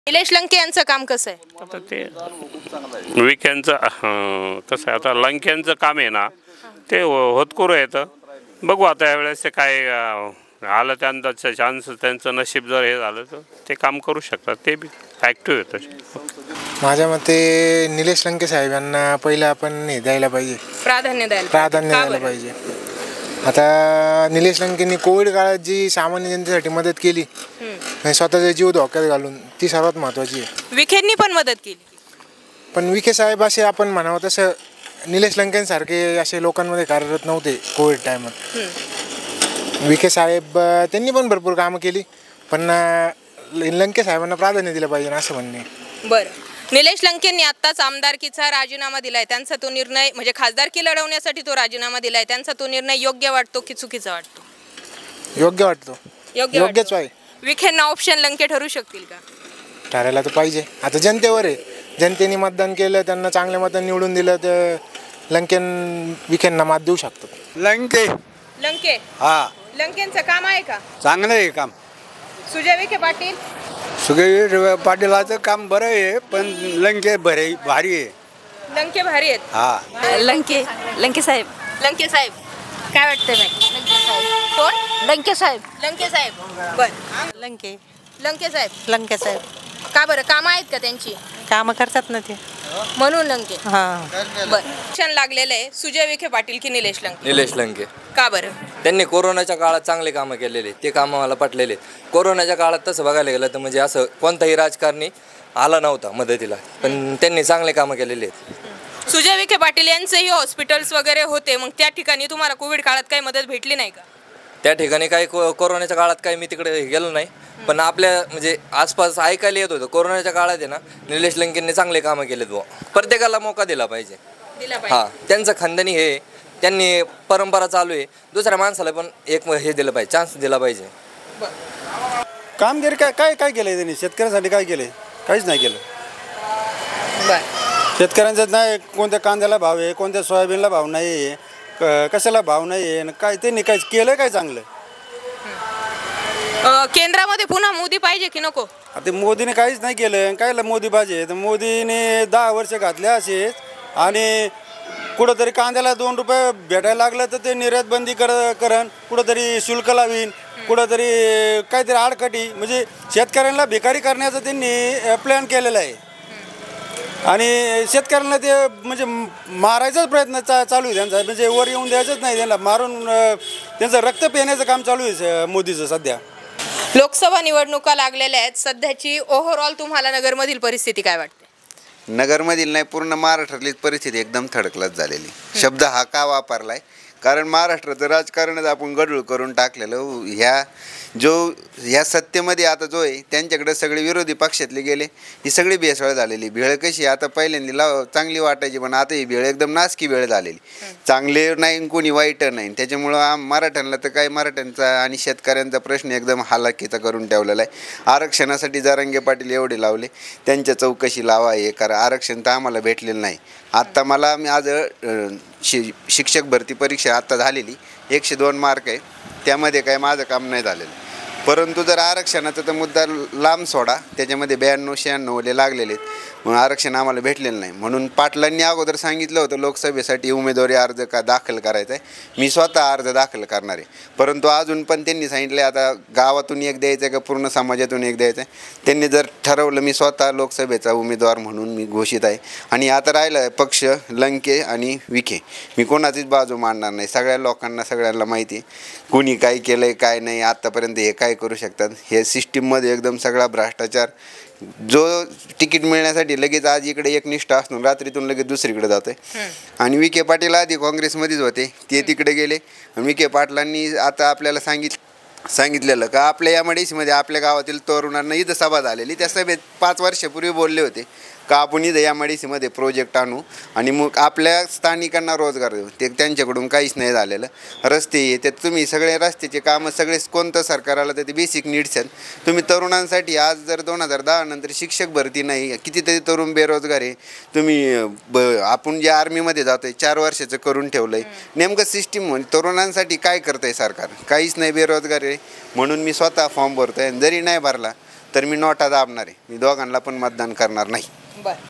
निलेश लंके यांचं काम कसं आहे? आता ते विखेंचं कसं आहे, आता लंकेंचं काम आहे ना ते होतकरू येतं. बघू आता यावेळेस ते काय आलं त्यांचा चान्स, त्यांचं नशीब जर हे झालं तर ते काम करू शकतात, ते बी ॲक्टिव्ह येतं. माझ्या मते निलेश लंके साहेब यांना पहिलं आपण हे द्यायला पाहिजे, प्राधान्य द्यायला पाहिजे. आता निलेश लंकेंनी कोविड काळात जी सामान्य जनतेसाठी मदत केली, स्वतःचा जीव धोक्यात घालून, ती सर्वात महत्त्वाची आहे. विखेंनी पण मदत केली, पण विखे साहेब असे आपण म्हणावं तसं निलेश लंकेंसारखे असे लोकांमध्ये कार्यरत नव्हते कोविड टायमात. विखे साहेब त्यांनी पण भरपूर कामं केली, पण लंके साहेबांना प्राधान्य दिलं पाहिजे असं म्हणणे. बरं, निलेश लंकेंनी आत्ताच आमदारकीचा राजीनामा दिलाय, त्यांचा तो निर्णय म्हणजे खासदारकी लढवण्यासाठी तो राजीनामा दिलाय, त्यांचा तो निर्णय योग्य वाटतो की चुकीचा वाटतो? योग्य वाटतो, योग्यच आहे. विखेंना ऑप्शन लंके ठरू शकतील का? ठरायला तर पाहिजे. आता जनतेवर आहे, जनतेने मतदान केलं, त्यांना चांगल्या मतांनी निवडून दिलं तर विखेंना मात देऊ शकतात. लंके हा, लंकेंचं काम आहे का? चांगलं आहे काम. सुजय विखे पाटील? सुजय पाटीलाचं काम बरं आहे, पण लंके भारी आहे. लंके भारी आहेत. हा, लंके साहेब काय वाटतंय बाई? कोण? लंके साहेब. बर, लंके साहेब का बरं? कामं आहेत का त्यांची? कामं करतात ना ते, म्हणून लंके. हां. बर, इलेक्शन लागलेलं आहे, सुजय विखे पाटील की निलेश लंके? निलेश लंके. का बरं? त्यांनी कोरोनाच्या काळात चांगले कामं केलेले, ते कामं मला पटलेले. कोरोनाच्या काळात तसं बघायला गेलं तर म्हणजे असं कोणताही राजकारणी आला नव्हता मदतीला, पण त्यांनी चांगले कामं केलेले आहेत. सुजय विखे पाटील यांचेही हॉस्पिटल्स वगैरे होते, मग त्या ठिकाणी तुम्हाला कोविड काळात काही मदत भेटली नाही का? त्या ठिकाणी काही कोरोनाच्या काळात काही मी तिकडे गेलो नाही, पण आपल्या म्हणजे आसपास ऐकायला येत होतं कोरोनाच्या काळात आहे ना निलेश लंकेंनी चांगले कामं केलेत बुवा. प्रत्येकाला मौका दिला पाहिजे. हां, त्यांचं खानदानी हे त्यांनी परंपरा चालू आहे, दुसऱ्या माणसाला पण एक हे दिलं पाहिजे, चान्स दिला पाहिजे. कामगिरी काय काय केलंय त्यांनी? शेतकऱ्यांसाठी काय केलंय? काहीच नाही केलं. शेतकऱ्यांचं नाही, कोणत्या कांद्याला भाव आहे, कोणत्या सोयाबीनला भाव नाही आहे, कशाला भाव नाही आहे, काय त्यांनी काय केलं काय चांगलं? केंद्रामध्ये पुन्हा मोदी पाहिजे की नको? आता मोदीने काहीच नाही केलं, कायला मोदी पाहिजे? तर मोदीने 10 वर्ष घातले असेच, आणि कुठंतरी कांद्याला 2 रुपये भेटायला लागलं तर ते निर्यात बंदी करण, कुठंतरी शुल्क लावीन, कुठंतरी काहीतरी आडकाठी, म्हणजे शेतकऱ्यांना भिकारी करण्याचा त्यांनी प्लॅन केलेला आहे. आणि शेतकऱ्यांना ते म्हणजे मारायचाच प्रयत्न चालू आहे त्यांचा, म्हणजे वर येऊन द्यायचंच नाही, त्यांना मारून त्यांचं रक्त पिण्याचं काम चालू आहे मोदीचं सध्या. लोकसभा निवडणुका लागलेल्या आहेत, सध्याची ओव्हरऑल तुम्हाला नगरमधील परिस्थिती काय वाटते? नगरमधील नाही, पूर्ण महाराष्ट्रातली परिस्थिती एकदम थडकलत झालेली. शब्द हा का वापरलाय? कारण महाराष्ट्राचं राजकारणच आपण गढूळ करून टाकलेलं. ह्या सत्तेमध्ये आता जो आहे त्यांच्याकडे सगळे विरोधी पक्षातले गेले, ही सगळी भेसळ झालेली. भेळ कशी आता पहिल्यांदा चांगली वाटायची, पण आता ही भेळ एकदम नासकी भेळ झालेली. चांगले नाही कोणी वाईट नाही, त्याच्यामुळं मराठ्यांना तर काय, मराठ्यांचा आणि शेतकऱ्यांचा प्रश्न एकदम हालाकीचा करून ठेवलेला आहे. आरक्षणासाठी जरांगे पाटील एवढे लावले, त्यांच्या चौकशी लावा हे करा. आरक्षण तर आम्हाला भेटलेलं नाही. आत्ता मला आज शिक्षक भरती परीक्षा आत्ता झालेली, 102 मार्क आहे, त्यामध्ये काय माझं काम नाही झालेलं. परंतु जर आरक्षणाचा तर मुद्दा लांब सोडा, त्याच्यामध्ये 92-96 लागलेले आहेत, मग आरक्षण आम्हाला भेटलेलं नाही. म्हणून पाटलांनी अगोदर सांगितलं होतं लोकसभेसाठी उमेदवारी अर्ज दाखल करायचा आहे, मी स्वतः अर्ज दाखल करणार आहे. परंतु अजून पण त्यांनी सांगितलं आता गावातून एक द्यायचं आहे का पूर्ण समाजातून एक द्यायचं आहे. त्यांनी जर ठरवलं मी स्वतः लोकसभेचा उमेदवार म्हणून मी घोषित आहे. आणि आता राहिलं आहे पक्ष लंके आणि विखे, मी कोणाचीच बाजू मांडणार नाही. सगळ्या लोकांना सगळ्यांना माहिती आहे कोणी काय केलं आहे काय नाही, आत्तापर्यंत हे काय करू शकतात. हे सिस्टीममध्ये एकदम सगळा भ्रष्टाचार. जो तिकीट मिळण्यासाठी लगेच आज इकडे एक निष्ठा असून रात्रीतून लगेच दुसरीकडे जातोय. आणि विखे पाटील आधी काँग्रेसमध्येच होते, ते तिकडे गेले. विखे पाटलांनी आता आपल्याला सांगितलेलं का आपल्या या मडीसीमध्ये आपल्या गावातील तरुणांना इथं सभा झालेली, त्या सभेत 5 वर्षापूर्वी बोलले होते का आपण इथं या मडीसीमध्ये प्रोजेक्ट आणू आणि मग आपल्या स्थानिकांना रोजगार देऊ. ते त्यांच्याकडून काहीच नाही झालेलं. रस्ते त्यात तुम्ही सगळे रस्त्याचे कामं सगळे कोणतं सरकार आलं तर ते बेसिक नीड्स आहेत. तुम्ही तरुणांसाठी आज जर 2010 नंतर शिक्षक भरती नाही, कितीतरी तरुण बेरोजगार आहे. तुम्ही आपण जे आर्मीमध्ये जातो आहे 4 वर्षाचं करून ठेवलं आहे. नेमकं सिस्टीम तरुणांसाठी काय करतं आहे सरकार? काहीच नाही, बेरोजगार आहे. म्हणून मी स्वतः फॉर्म भरतो आहे. जरी नाही भरला तर मी नोटा दाबणार आहे. मी दोघांना पण मतदान करणार नाही. बर